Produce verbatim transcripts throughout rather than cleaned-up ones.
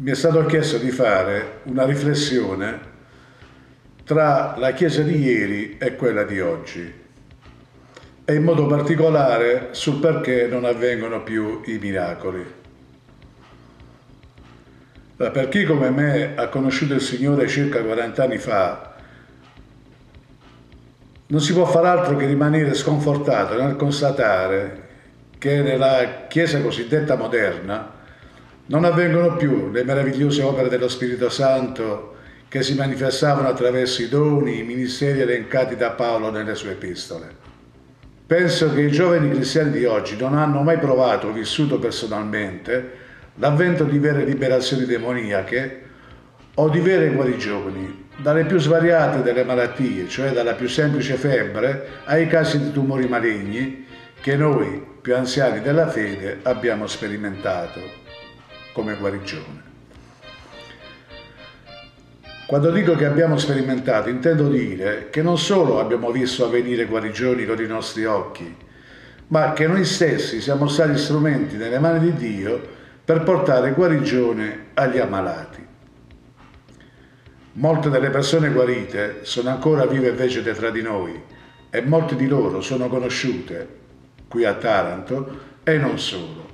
mi è stato chiesto di fare una riflessione tra la Chiesa di ieri e quella di oggi e in modo particolare sul perché non avvengono più i miracoli. Per chi come me ha conosciuto il Signore circa quaranta anni fa, non si può far altro che rimanere sconfortato nel constatare che nella Chiesa cosiddetta moderna non avvengono più le meravigliose opere dello Spirito Santo che si manifestavano attraverso i doni, i ministeri elencati da Paolo nelle sue epistole. Penso che i giovani cristiani di oggi non hanno mai provato o vissuto personalmente l'avvento di vere liberazioni demoniache o di vere guarigioni, dalle più svariate delle malattie, cioè dalla più semplice febbre ai casi di tumori maligni che noi, più anziani della fede, abbiamo sperimentato come guarigione. Quando dico che abbiamo sperimentato, intendo dire che non solo abbiamo visto avvenire guarigioni con i nostri occhi, ma che noi stessi siamo stati strumenti nelle mani di Dio per portare guarigione agli ammalati. Molte delle persone guarite sono ancora vive e vegete tra di noi e molte di loro sono conosciute qui a Taranto e non solo.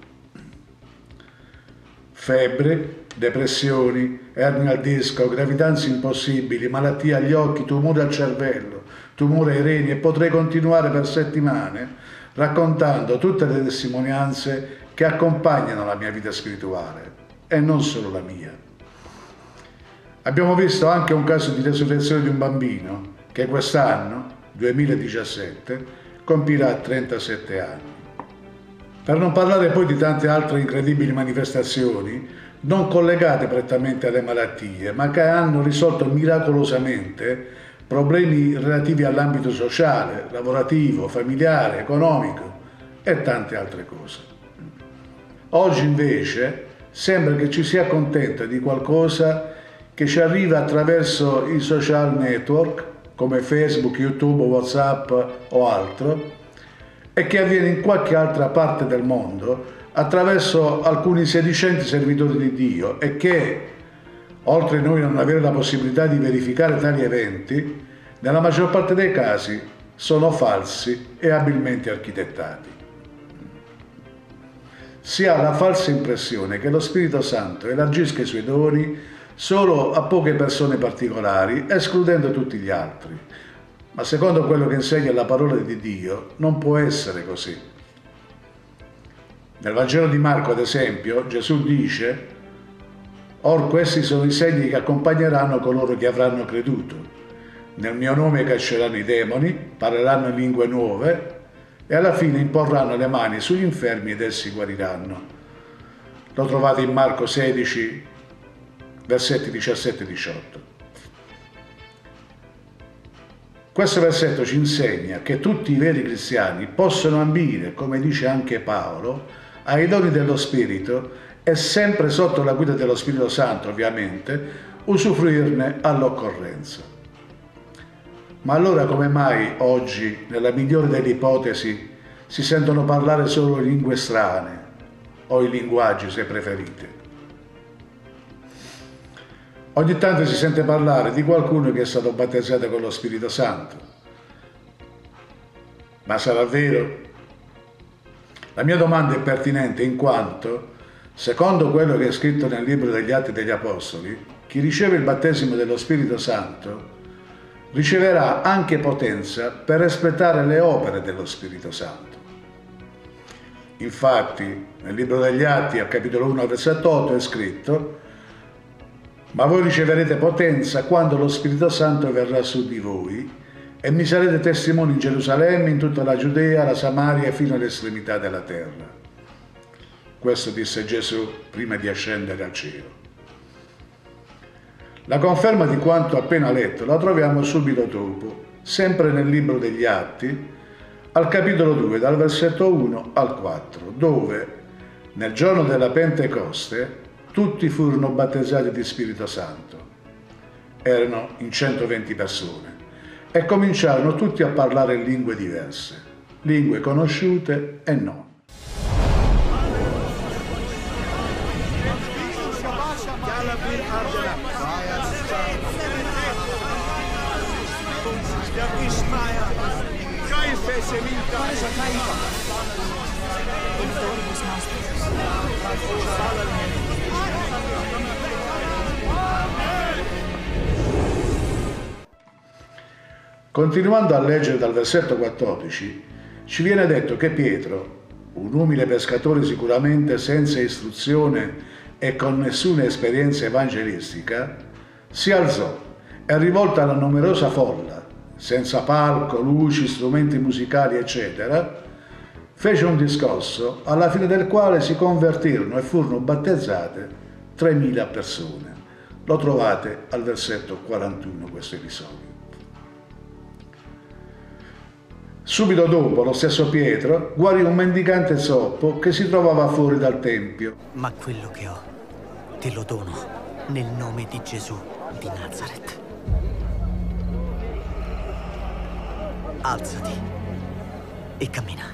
Febbre, depressioni, ernia al disco, gravidanze impossibili, malattie agli occhi, tumori al cervello, tumori ai reni, e potrei continuare per settimane raccontando tutte le testimonianze che accompagnano la mia vita spirituale e non solo la mia. Abbiamo visto anche un caso di resurrezione di un bambino che quest'anno, duemiladiciassette, compirà trentasette anni. Per non parlare poi di tante altre incredibili manifestazioni non collegate prettamente alle malattie, ma che hanno risolto miracolosamente problemi relativi all'ambito sociale, lavorativo, familiare, economico e tante altre cose. Oggi invece sembra che ci si accontenta di qualcosa che ci arriva attraverso i social network come Facebook, YouTube, WhatsApp o altro, e che avviene in qualche altra parte del mondo attraverso alcuni sedicenti servitori di Dio e che, oltre a noi non avere la possibilità di verificare tali eventi, nella maggior parte dei casi sono falsi e abilmente architettati. Si ha la falsa impressione che lo Spirito Santo elargisca i suoi doni solo a poche persone particolari, escludendo tutti gli altri. Ma secondo quello che insegna la parola di Dio, non può essere così. Nel Vangelo di Marco, ad esempio, Gesù dice: «Or questi sono i segni che accompagneranno coloro che avranno creduto. Nel mio nome cacceranno i demoni, parleranno in lingue nuove e alla fine imporranno le mani sugli infermi ed essi guariranno». Lo trovate in Marco sedici, versetti diciassette e diciotto. Questo versetto ci insegna che tutti i veri cristiani possono ambire, come dice anche Paolo, ai doni dello Spirito e sempre sotto la guida dello Spirito Santo, ovviamente, usufruirne all'occorrenza. Ma allora come mai oggi, nella migliore delle ipotesi, si sentono parlare solo lingue strane o i linguaggi, se preferite? Ogni tanto si sente parlare di qualcuno che è stato battezzato con lo Spirito Santo. Ma sarà vero? La mia domanda è pertinente in quanto, secondo quello che è scritto nel libro degli Atti degli Apostoli, chi riceve il battesimo dello Spirito Santo riceverà anche potenza per espletare le opere dello Spirito Santo. Infatti, nel libro degli Atti, al capitolo uno, versetto otto, è scritto: «Ma voi riceverete potenza quando lo Spirito Santo verrà su di voi e mi sarete testimoni in Gerusalemme, in tutta la Giudea, la Samaria e fino all'estremità della terra». Questo disse Gesù prima di ascendere al cielo. La conferma di quanto appena letto la troviamo subito dopo, sempre nel libro degli Atti, al capitolo due, dal versetto uno al quattro, dove, nel giorno della Pentecoste, tutti furono battezzati di Spirito Santo. Erano in centoventi persone e cominciarono tutti a parlare in lingue diverse, lingue conosciute e non. Continuando a leggere dal versetto quattordici, ci viene detto che Pietro, un umile pescatore sicuramente senza istruzione e con nessuna esperienza evangelistica, si alzò e rivolto alla numerosa folla, senza palco, luci, strumenti musicali, eccetera, fece un discorso alla fine del quale si convertirono e furono battezzate tremila persone. Lo trovate al versetto quarantuno questo episodio. Subito dopo, lo stesso Pietro guarì un mendicante zoppo che si trovava fuori dal tempio. Ma quello che ho, te lo dono nel nome di Gesù di Nazaret. Alzati e cammina.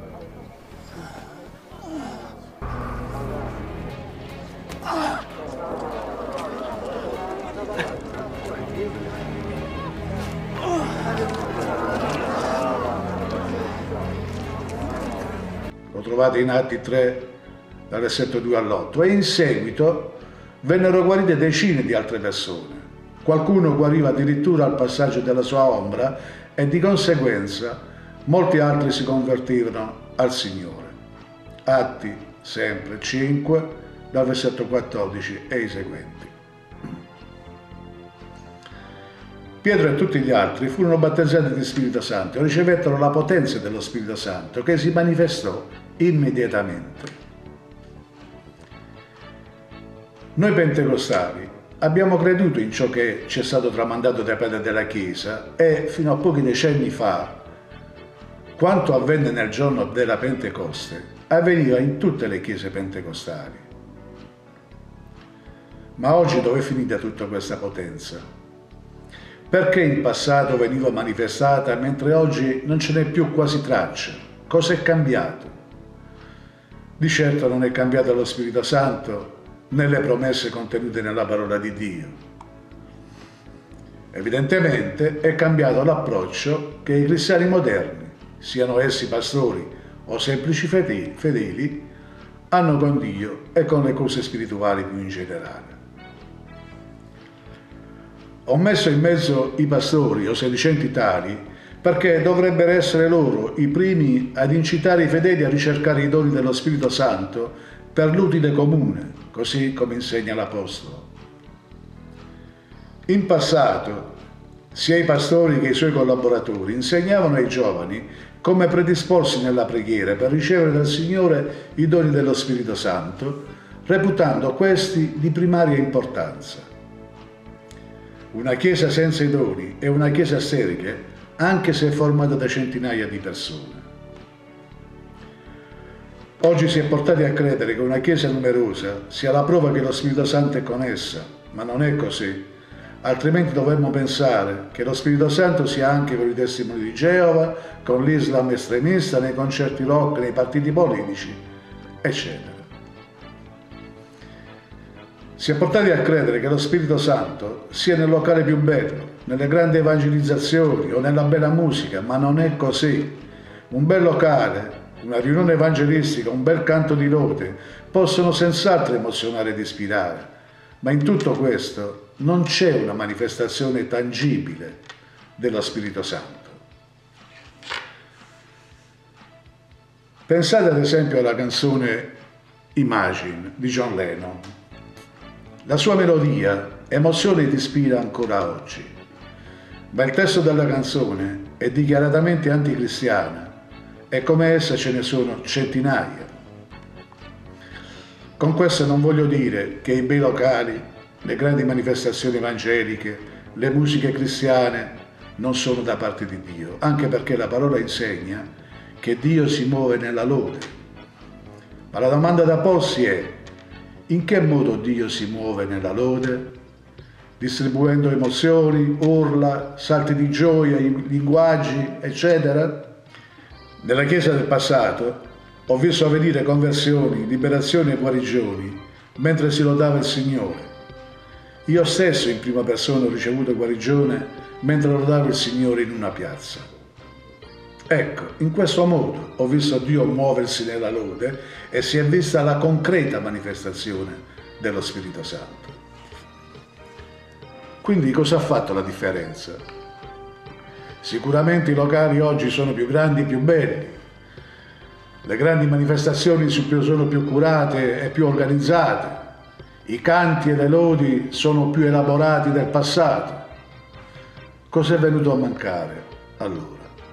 Lo trovate in Atti tre, dal versetto due all'otto, e in seguito vennero guarite decine di altre persone. Qualcuno guariva addirittura al passaggio della sua ombra e di conseguenza molti altri si convertirono al Signore. Atti sempre cinque, dal versetto quattordici e i seguenti. Pietro e tutti gli altri furono battezzati di Spirito Santo e ricevettero la potenza dello Spirito Santo che si manifestò immediatamente. Noi pentecostali abbiamo creduto in ciò che ci è stato tramandato dai padri della Chiesa e fino a pochi decenni fa, quanto avvenne nel giorno della Pentecoste, avveniva in tutte le chiese pentecostali. Ma oggi dove è finita tutta questa potenza? Perché in passato veniva manifestata mentre oggi non ce n'è più quasi traccia? Cosa è cambiato? Di certo non è cambiato lo Spirito Santo né le promesse contenute nella parola di Dio. Evidentemente è cambiato l'approccio che i cristiani moderni, siano essi pastori o semplici fedeli, hanno con Dio e con le cose spirituali più in generale. Ho messo in mezzo i pastori o sedicenti tali perché dovrebbero essere loro i primi ad incitare i fedeli a ricercare i doni dello Spirito Santo per l'utile comune, così come insegna l'Apostolo. In passato, sia i pastori che i suoi collaboratori insegnavano ai giovani come predisporsi nella preghiera per ricevere dal Signore i doni dello Spirito Santo, reputando questi di primaria importanza. Una chiesa senza i doni è una chiesa sterile, anche se è formata da centinaia di persone. Oggi si è portati a credere che una chiesa numerosa sia la prova che lo Spirito Santo è con essa, ma non è così. Altrimenti dovremmo pensare che lo Spirito Santo sia anche con i testimoni di Geova, con l'Islam estremista, nei concerti rock, nei partiti politici, eccetera. Si è portati a credere che lo Spirito Santo sia nel locale più bello, nelle grandi evangelizzazioni o nella bella musica, ma non è così. Un bel locale, una riunione evangelistica, un bel canto di lode possono senz'altro emozionare ed ispirare, ma in tutto questo non c'è una manifestazione tangibile dello Spirito Santo. Pensate ad esempio alla canzone Imagine di John Lennon. La sua melodia emoziona ed ispira ancora oggi, ma il testo della canzone è dichiaratamente anticristiana e come essa ce ne sono centinaia. Con questo non voglio dire che i bei locali, le grandi manifestazioni evangeliche, le musiche cristiane non sono da parte di Dio, anche perché la parola insegna che Dio si muove nella lode. Ma la domanda da porsi è: in che modo Dio si muove nella lode? Distribuendo emozioni, urla, salti di gioia, linguaggi, eccetera? Nella Chiesa del passato ho visto avvenire conversioni, liberazioni e guarigioni mentre si lodava il Signore. Io stesso in prima persona ho ricevuto guarigione mentre lodavo il Signore in una piazza. Ecco, in questo modo ho visto Dio muoversi nella lode e si è vista la concreta manifestazione dello Spirito Santo. Quindi cosa ha fatto la differenza? Sicuramente i locali oggi sono più grandi e più belli, le grandi manifestazioni sono più curate e più organizzate, i canti e le lodi sono più elaborati del passato. Cosa è venuto a mancare allora?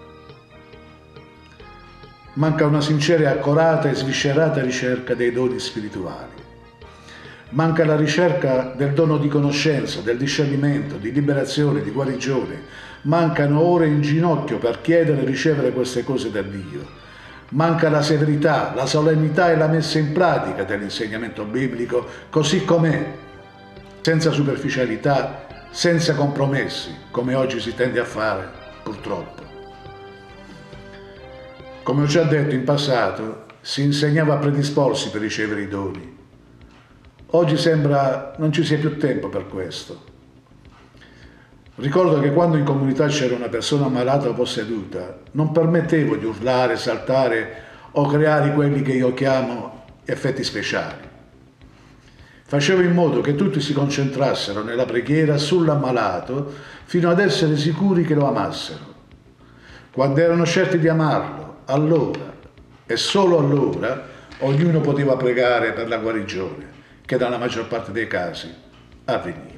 Manca una sincera e accorata e sviscerata ricerca dei doni spirituali. Manca la ricerca del dono di conoscenza, del discernimento, di liberazione, di guarigione. Mancano ore in ginocchio per chiedere e ricevere queste cose da Dio. Manca la severità, la solennità e la messa in pratica dell'insegnamento biblico così com'è, senza superficialità, senza compromessi, come oggi si tende a fare, purtroppo. Come ho già detto in passato, si insegnava a predisporsi per ricevere i doni. Oggi sembra non ci sia più tempo per questo. Ricordo che quando in comunità c'era una persona malata o posseduta, non permettevo di urlare, saltare o creare quelli che io chiamo effetti speciali. Facevo in modo che tutti si concentrassero nella preghiera sull'ammalato fino ad essere sicuri che lo amassero. Quando erano certi di amarlo, allora e solo allora ognuno poteva pregare per la guarigione, che nella maggior parte dei casi avveniva.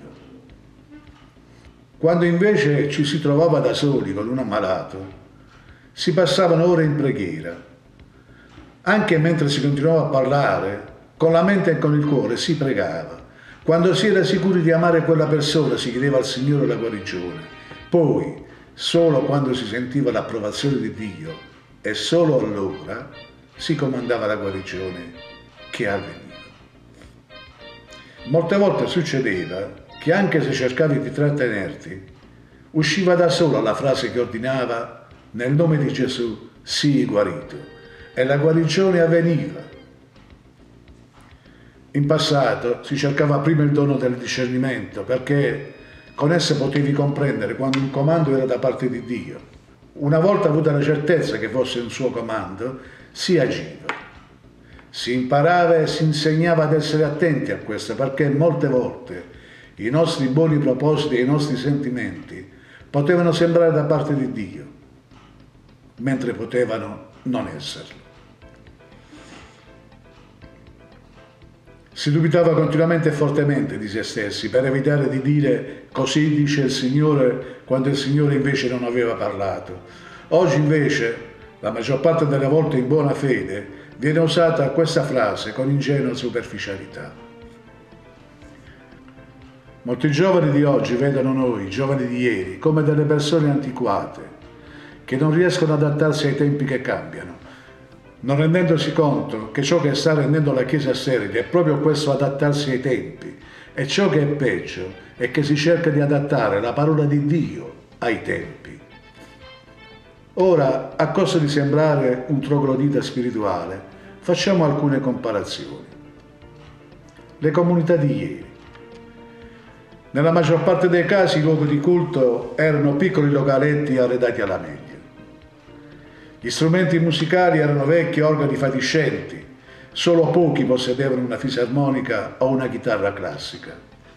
Quando invece ci si trovava da soli con un ammalato, si passavano ore in preghiera. Anche mentre si continuava a parlare, con la mente e con il cuore si pregava. Quando si era sicuri di amare quella persona, si chiedeva al Signore la guarigione. Poi, solo quando si sentiva l'approvazione di Dio, e solo allora si comandava la guarigione che avveniva. Molte volte succedeva che anche se cercavi di trattenerti, usciva da sola la frase che ordinava nel nome di Gesù sii guarito, e la guarigione avveniva. In passato si cercava prima il dono del discernimento, perché con esso potevi comprendere quando un comando era da parte di Dio. Una volta avuta la certezza che fosse un suo comando, si agiva. Si imparava e si insegnava ad essere attenti a questo, perché molte volte i nostri buoni propositi e i nostri sentimenti potevano sembrare da parte di Dio, mentre potevano non esserlo. Si dubitava continuamente e fortemente di se stessi per evitare di dire così dice il Signore quando il Signore invece non aveva parlato. Oggi invece, la maggior parte delle volte in buona fede, viene usata questa frase con ingenua superficialità. Molti giovani di oggi vedono noi, giovani di ieri, come delle persone antiquate, che non riescono ad adattarsi ai tempi che cambiano, non rendendosi conto che ciò che sta rendendo la Chiesa sterile è proprio questo adattarsi ai tempi, e ciò che è peggio è che si cerca di adattare la parola di Dio ai tempi. Ora, a costo di sembrare un troglodita spirituale, facciamo alcune comparazioni. Le comunità di ieri. Nella maggior parte dei casi i luoghi di culto erano piccoli localetti arredati alla meglio. Gli strumenti musicali erano vecchi organi fatiscenti, solo pochi possedevano una fisarmonica o una chitarra classica.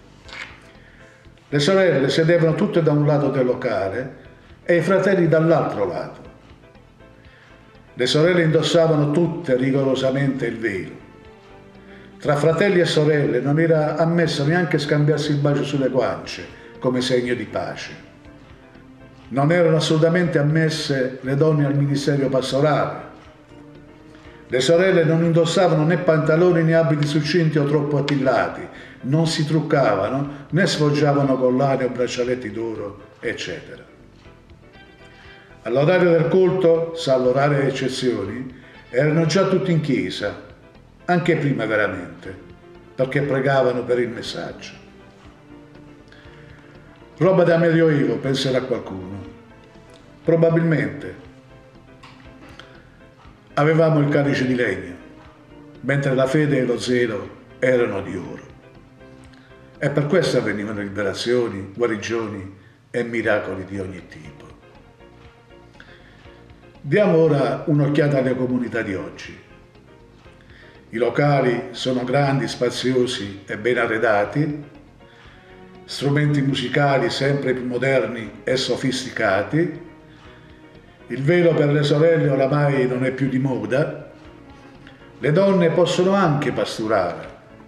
Le sorelle sedevano tutte da un lato del locale e i fratelli dall'altro lato. Le sorelle indossavano tutte rigorosamente il velo. Tra fratelli e sorelle non era ammesso neanche scambiarsi il bacio sulle guance come segno di pace. Non erano assolutamente ammesse le donne al ministero pastorale. Le sorelle non indossavano né pantaloni né abiti succinti o troppo attillati, non si truccavano né sfoggiavano collane o braccialetti d'oro, eccetera. All'orario del culto, salvo rare eccezioni, erano già tutti in chiesa, anche prima veramente, perché pregavano per il messaggio. Roba da medioevo, penserà qualcuno. Probabilmente avevamo il calice di legno, mentre la fede e lo zelo erano di oro. E per questo avvenivano liberazioni, guarigioni e miracoli di ogni tipo. Diamo ora un'occhiata alle comunità di oggi. I locali sono grandi, spaziosi e ben arredati, strumenti musicali sempre più moderni e sofisticati, il velo per le sorelle oramai non è più di moda, le donne possono anche pasturare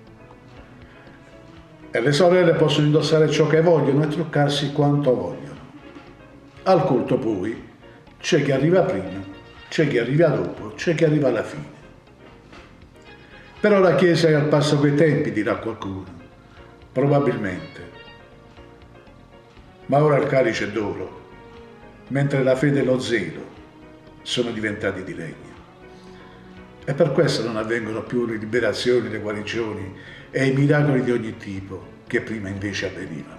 e le sorelle possono indossare ciò che vogliono e truccarsi quanto vogliono. Al culto poi c'è chi arriva prima, c'è chi arriva dopo, c'è chi arriva alla fine. Però la Chiesa è al passo coi tempi, dirà qualcuno, probabilmente. Ma ora il calice è d'oro, mentre la fede e lo zelo sono diventati di legno. E per questo non avvengono più le liberazioni, le guarigioni e i miracoli di ogni tipo che prima invece avvenivano.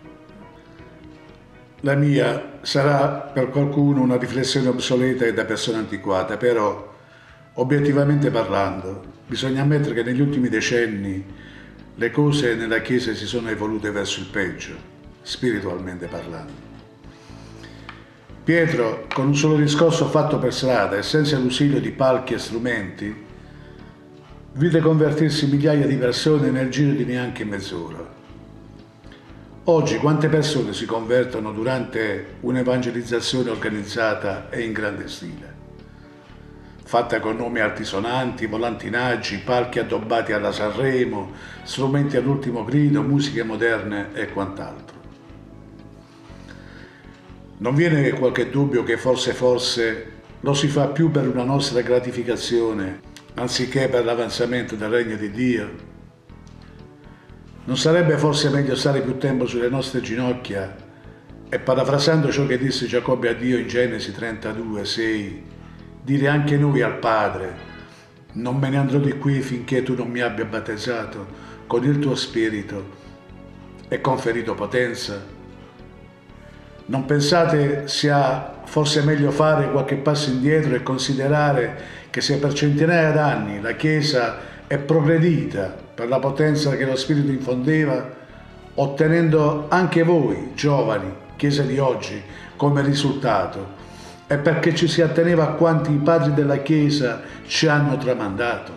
La mia sarà per qualcuno una riflessione obsoleta e da persona antiquata, però obiettivamente parlando bisogna ammettere che negli ultimi decenni le cose nella Chiesa si sono evolute verso il peggio, spiritualmente parlando. Pietro, con un solo discorso fatto per strada e senza l'ausilio di palchi e strumenti, vide convertirsi migliaia di persone nel giro di neanche mezz'ora. Oggi quante persone si convertono durante un'evangelizzazione organizzata e in grande stile, fatta con nomi altisonanti, volantinaggi, palchi addobbati alla Sanremo, strumenti all'ultimo grido, musiche moderne e quant'altro. Non viene qualche dubbio che forse forse lo si fa più per una nostra gratificazione anziché per l'avanzamento del regno di Dio? Non sarebbe forse meglio stare più tempo sulle nostre ginocchia e, parafrasando ciò che disse Giacobbe a Dio in Genesi trentadue, sei, dire anche noi al Padre: non me ne andrò di qui finché tu non mi abbia battezzato con il tuo spirito e conferito potenza? Non pensate sia forse meglio fare qualche passo indietro e considerare che se per centinaia d'anni la Chiesa è progredita per la potenza che lo Spirito infondeva, ottenendo anche voi, giovani, Chiesa di oggi, come risultato, è perché ci si atteneva a quanti i padri della Chiesa ci hanno tramandato?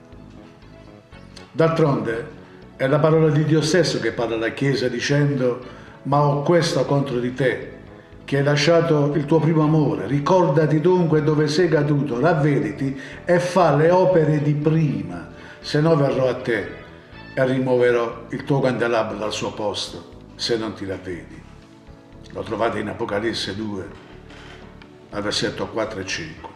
D'altronde è la parola di Dio stesso che parla alla Chiesa dicendo: ma ho questo contro di te, che hai lasciato il tuo primo amore. Ricordati dunque dove sei caduto, ravvediti e fa le opere di prima, se no verrò a te e rimuoverò il tuo candelabro dal suo posto, se non ti ravvedi. Lo trovate in Apocalisse due, al versetto quattro e cinque.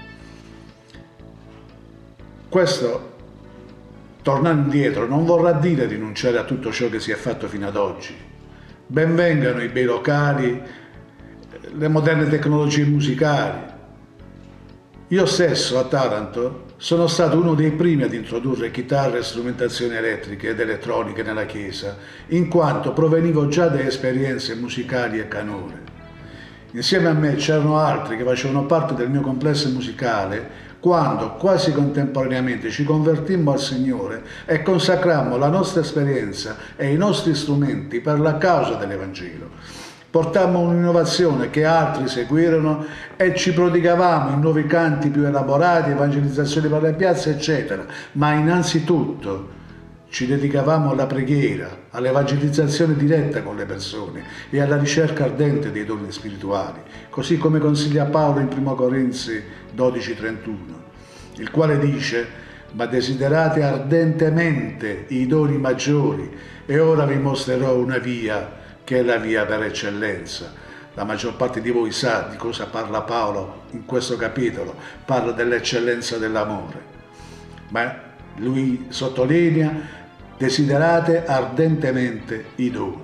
Questo, tornando indietro, non vorrà dire rinunciare a tutto ciò che si è fatto fino ad oggi. Ben vengano i bei locali, le moderne tecnologie musicali. Io stesso a Taranto sono stato uno dei primi ad introdurre chitarre e strumentazioni elettriche ed elettroniche nella chiesa, in quanto provenivo già da esperienze musicali e canore. Insieme a me c'erano altri che facevano parte del mio complesso musicale quando, quasi contemporaneamente, ci convertimmo al Signore e consacrammo la nostra esperienza e i nostri strumenti per la causa dell'Evangelo. Portammo un'innovazione che altri seguirono e ci prodigavamo in nuovi canti più elaborati, evangelizzazioni per le piazze, eccetera. Ma innanzitutto ci dedicavamo alla preghiera, all'evangelizzazione diretta con le persone e alla ricerca ardente dei doni spirituali, così come consiglia Paolo in primo Corinzi dodici trentuno, il quale dice: ma desiderate ardentemente i doni maggiori e ora vi mostrerò una via che è la via per eccellenza. La maggior parte di voi sa di cosa parla Paolo in questo capitolo, parla dell'eccellenza dell'amore, ma lui sottolinea: desiderate ardentemente i doni.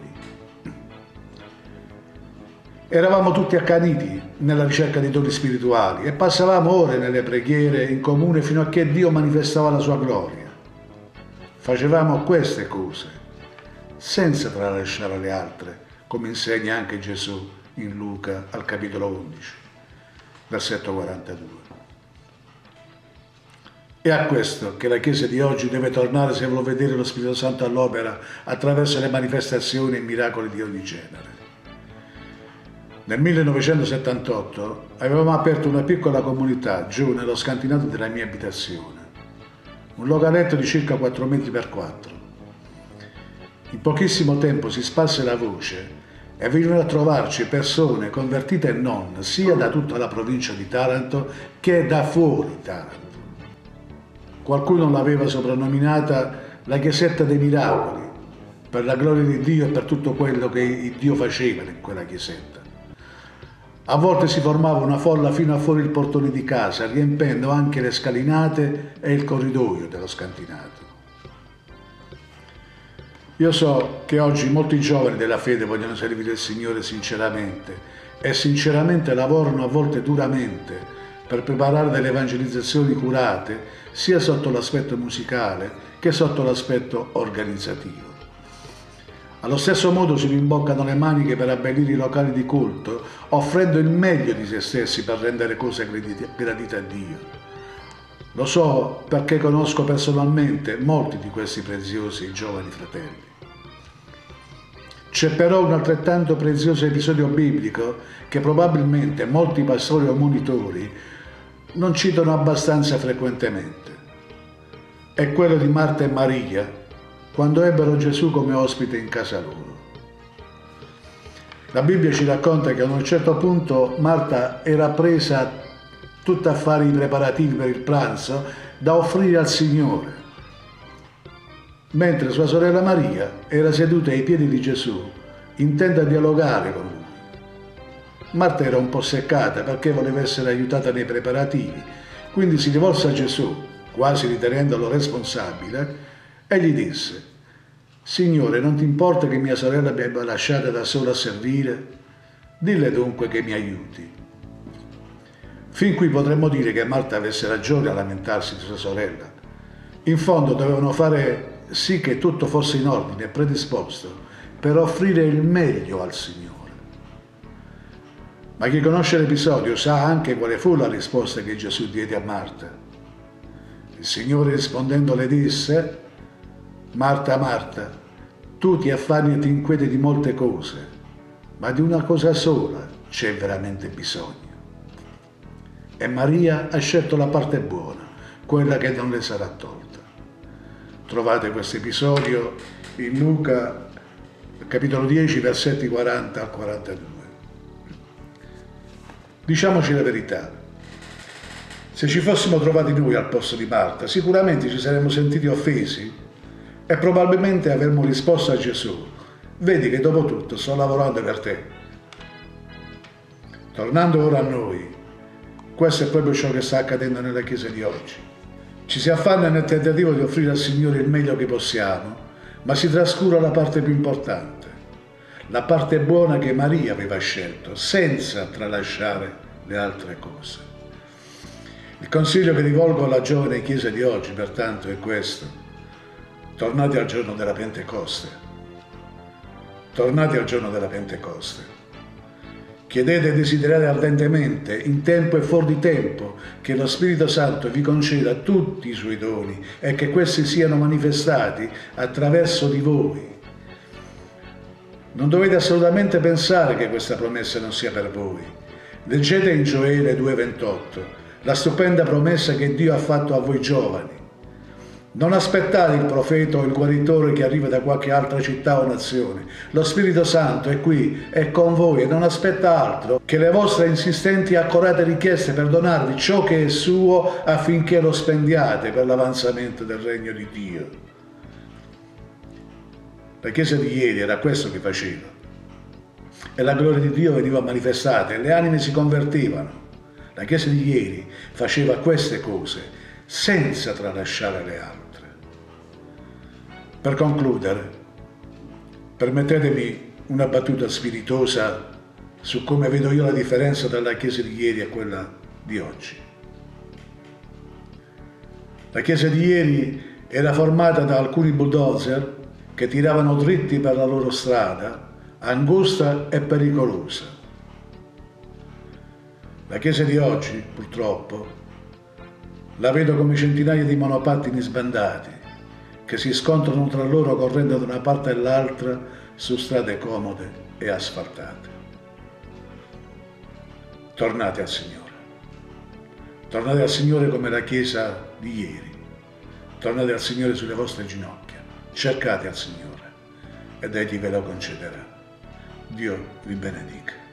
Eravamo tutti accaniti nella ricerca dei doni spirituali e passavamo ore nelle preghiere in comune fino a che Dio manifestava la sua gloria. Facevamo queste cose senza tralasciare le altre, come insegna anche Gesù in Luca al capitolo undici, versetto quarantadue. È a questo che la Chiesa di oggi deve tornare se vuole vedere lo Spirito Santo all'opera attraverso le manifestazioni e miracoli di ogni genere. Nel millenovecentosettantotto avevamo aperto una piccola comunità giù nello scantinato della mia abitazione, un localetto di circa quattro metri per quattro. In pochissimo tempo si sparse la voce e venivano a trovarci persone convertite e non, sia da tutta la provincia di Taranto che da fuori Taranto. Qualcuno l'aveva soprannominata la chiesetta dei miracoli, per la gloria di Dio e per tutto quello che Dio faceva in quella chiesetta. A volte si formava una folla fino a fuori il portone di casa, riempendo anche le scalinate e il corridoio dello scantinato. Io so che oggi molti giovani della fede vogliono servire il Signore sinceramente e sinceramente lavorano a volte duramente per preparare delle evangelizzazioni curate sia sotto l'aspetto musicale che sotto l'aspetto organizzativo. Allo stesso modo si rimboccano le maniche per abbellire i locali di culto, offrendo il meglio di se stessi per rendere cose gradite a Dio. Lo so perché conosco personalmente molti di questi preziosi giovani fratelli. C'è però un altrettanto prezioso episodio biblico che probabilmente molti pastori o monitori non citano abbastanza frequentemente. È quello di Marta e Maria, quando ebbero Gesù come ospite in casa loro. La Bibbia ci racconta che a un certo punto Marta era presa tutta a fare i preparativi per il pranzo da offrire al Signore, mentre sua sorella Maria era seduta ai piedi di Gesù, intenta a dialogare con lui. Marta era un po' seccata perché voleva essere aiutata nei preparativi, quindi si rivolse a Gesù, quasi ritenendolo responsabile, e gli disse: «Signore, non ti importa che mia sorella mi abbia lasciata da sola a servire? Dille dunque che mi aiuti». Fin qui potremmo dire che Marta avesse ragione a lamentarsi di sua sorella. In fondo dovevano fare sì che tutto fosse in ordine e predisposto per offrire il meglio al Signore. Ma chi conosce l'episodio sa anche quale fu la risposta che Gesù diede a Marta. Il Signore rispondendo le disse: «Marta, Marta, tu ti affanni e ti inquieti di molte cose, ma di una cosa sola c'è veramente bisogno. E Maria ha scelto la parte buona, quella che non le sarà tolta». Trovate questo episodio in Luca, capitolo dieci, versetti quaranta al quarantadue. Diciamoci la verità. Se ci fossimo trovati noi al posto di Marta, sicuramente ci saremmo sentiti offesi e probabilmente avremmo risposto a Gesù: «Vedi che dopo tutto sto lavorando per te». Tornando ora a noi, questo è proprio ciò che sta accadendo nella Chiesa di oggi. Ci si affanna nel tentativo di offrire al Signore il meglio che possiamo, ma si trascura la parte più importante, la parte buona che Maria aveva scelto, senza tralasciare le altre cose. Il consiglio che rivolgo alla giovane Chiesa di oggi, pertanto, è questo: tornate al giorno della Pentecoste. Tornate al giorno della Pentecoste. Chiedete e desiderate ardentemente, in tempo e fuori di tempo, che lo Spirito Santo vi conceda tutti i suoi doni e che questi siano manifestati attraverso di voi. Non dovete assolutamente pensare che questa promessa non sia per voi. Leggete in Gioele due ventotto la stupenda promessa che Dio ha fatto a voi giovani. Non aspettate il profeta o il guaritore che arriva da qualche altra città o nazione. Lo Spirito Santo è qui, è con voi e non aspetta altro che le vostre insistenti e accorate richieste per donarvi ciò che è suo affinché lo spendiate per l'avanzamento del regno di Dio. La Chiesa di ieri era questo che faceva e la gloria di Dio veniva manifestata e le anime si convertivano. La Chiesa di ieri faceva queste cose senza tralasciare le altre. Per concludere, permettetemi una battuta spiritosa su come vedo io la differenza tra la Chiesa di ieri e quella di oggi. La Chiesa di ieri era formata da alcuni bulldozer che tiravano dritti per la loro strada, angusta e pericolosa. La Chiesa di oggi, purtroppo, la vedo come centinaia di monopattini sbandati che si scontrano tra loro correndo da una parte all'altra su strade comode e asfaltate. tornate al Signore. Tornate al Signore come la Chiesa di ieri. Tornate al Signore sulle vostre ginocchia. Cercate al Signore ed Egli ve lo concederà. Dio vi benedica.